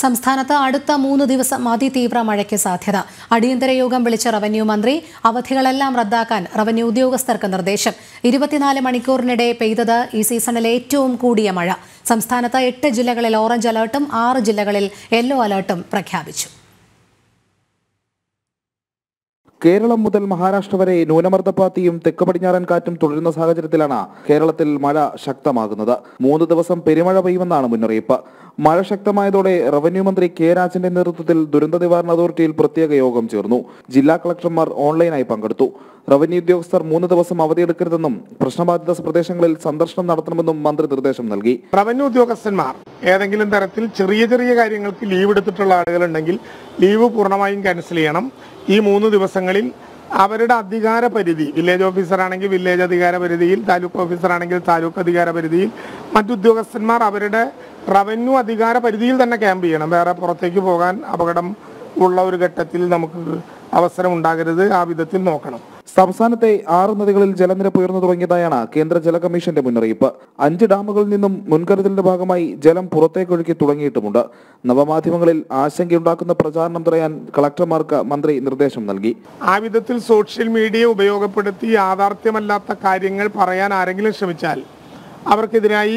സംസ്ഥാനത്ത് അടുത്ത 3 ദിവസം അതിതീവ്ര മഴയ്ക്ക് സാധ്യത. അടിയന്തര യോഗം വിളിച്ച റവന്യൂ മന്ത്രി അവധികളെല്ലാം റദ്ദാക്കാൻ റവന്യൂ ഉദ്യോഗസ്ഥർക്ക് നിർദ്ദേശം. 24 മണിക്കൂറിനിടെ പെയ്തത് ഈ സീസണിലെ ഏറ്റവും കൂടിയ മഴ. സംസ്ഥാനത്ത് 8 ജില്ലകളിൽ ഓറഞ്ച് അലർട്ടും 6 ജില്ലകളിൽ യെല്ലോ അലർട്ടും പ്രഖ്യാപിച്ചു. കേരളം മുതൽ മഹാരാഷ്ട്ര വരെ ന്യൂനമർദ്ദപാത്തിയും തെക്ക് പടിഞ്ഞാറൻ കാറ്റും തുടരുന്ന സാഹചര്യത്തിലാണ് കേരളത്തിൽ മഴ ശക്തമാകുന്നത്. 3 ദിവസം പെരുമഴ പെയ്യുമെന്നാണ് മുന്നറിയിപ്പ്. മഴ ശക്തമായതോടെ റവന്യൂ മന്ത്രി കെ രാജന്റെ നേതൃത്വത്തിൽ ദുരന്ത നിവാരണ അതോറിറ്റിയിൽ പ്രത്യേക യോഗം ചേർന്നു. ജില്ലാ കളക്ടർമാർ ഓൺലൈനായി പങ്കെടുത്തു. റവന്യൂ ഉദ്യോഗസ്ഥർ 3 ദിവസം അവധിയെടുക്കരുതെന്നും പ്രശ്നബാധിത പ്രദേശങ്ങളിൽ സന്ദർശനം നടത്തണമെന്നും മന്ത്രി നിർദ്ദേശം നൽകി. റവന്യൂ ഉദ്യോഗസ്ഥന്മാർ ഏതെങ്കിലും തരത്തിൽ ചെറിയ കാര്യങ്ങൾക്ക് ലീവ് എടുത്തിട്ടുള്ള ആളുകളുണ്ടെങ്കിൽ ലീവ് പൂർണ്ണമായും ക്യാൻസൽ ചെയ്യണം. ഈ 3 ദിവസങ്ങളിൽ അവരുടെ അധികാര പരിധി, വില്ലേജ് ഓഫീസർ ആണെങ്കിൽ വില്ലേജ് അധികാര പരിധിയിൽ, താലൂക്ക് ഓഫീസർ ആണെങ്കിൽ താലൂക്ക് അധികാര പരിധിയിൽ, മറ്റുദ്യോഗസ്ഥന്മാർ അവരുടെ റവന്യൂ അധികാര പരിധിയിൽ തന്നെ ക്യാമ്പ് ചെയ്യണം. വേറെ പുറത്തേക്ക് പോകാൻ അപകടം ഉള്ള ഒരു ഘട്ടത്തിൽ നമുക്ക് അവസരം ഉണ്ടാകരുത്. ആ വിധത്തിൽ നോക്കണം. സംസ്ഥാനത്തെ 6 നദികളിൽ ജലനിരപ്പ് ഉയർന്നു തുടങ്ങിയതായാണ് കേന്ദ്ര ജല കമ്മീഷന്റെ മുന്നറിയിപ്പ്. 5 ഡാമുകളിൽ നിന്നും മുൻകരുതലിന്റെ ഭാഗമായി ജലം പുറത്തേക്കൊഴുക്കി തുടങ്ങിയിട്ടുമുണ്ട്. നവമാധ്യമങ്ങളിൽ ആശങ്കയുണ്ടാക്കുന്ന പ്രചാരണം തടയാൻ കളക്ടർമാർക്ക് മന്ത്രി നിർദ്ദേശം നൽകി. ആ വിധത്തിൽ സോഷ്യൽ മീഡിയ ഉപയോഗപ്പെടുത്തി യാഥാർത്ഥ്യമല്ലാത്ത കാര്യങ്ങൾ പറയാൻ ആരെങ്കിലും ശ്രമിച്ചാൽ അവർക്കെതിരായി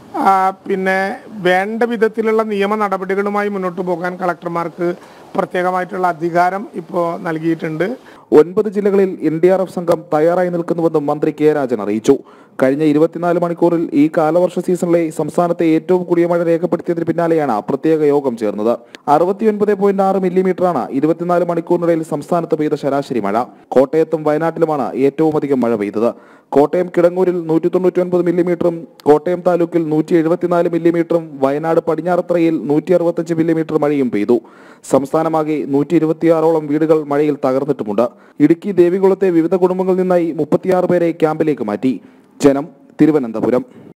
വേണ്ട വിധത്തിലുള്ള നിയമ നടപടികളുമായി മുന്നോട്ട് പോകാൻ കളക്ടർമാർക്ക് പ്രത്യേകമായിട്ടുള്ള അധികാരം ഇപ്പോൾ നൽകിയിട്ടുണ്ട്. 9 ജില്ലകളിൽ NDRF സംഘം തയ്യാറായി നിൽക്കുന്നുവെന്നും മന്ത്രി കെ രാജൻ അറിയിച്ചു. കഴിഞ്ഞ 24 മണിക്കൂറിൽ ഈ കാലവർഷ സീസണിലെ സംസ്ഥാനത്തെ ഏറ്റവും കൂടിയ മഴ രേഖപ്പെടുത്തിയതിന് പിന്നാലെയാണ് പ്രത്യേക യോഗം ചേർന്നത്. 69.6 മില്ലിമീറ്ററാണ് 24 മണിക്കൂറിനിടയിൽ സംസ്ഥാനത്ത് പെയ്ത ശരാശരി മഴ. കോട്ടയത്തും വയനാട്ടിലുമാണ് ഏറ്റവും അധികം മഴ പെയ്തത്. കോട്ടയം കിടങ്ങൂരിൽ 199 മില്ലിമീറ്ററും കോട്ടയം താലൂക്കിൽ 174 മില്ലിമീറ്ററും വയനാട് പടിഞ്ഞാറത്തറയിൽ 165 മില്ലിമീറ്റർ മഴയും പെയ്തു. സംസ്ഥാനമാകെ 126ഓളം വീടുകൾ മഴയിൽ തകർന്നിട്ടുമുണ്ട്. ഇടുക്കി ദേവികുളത്തെ വിവിധ കുടുംബങ്ങളിൽ നിന്നായി 36 പേരെ ക്യാമ്പിലേക്ക് മാറ്റി. ജനം, തിരുവനന്തപുരം.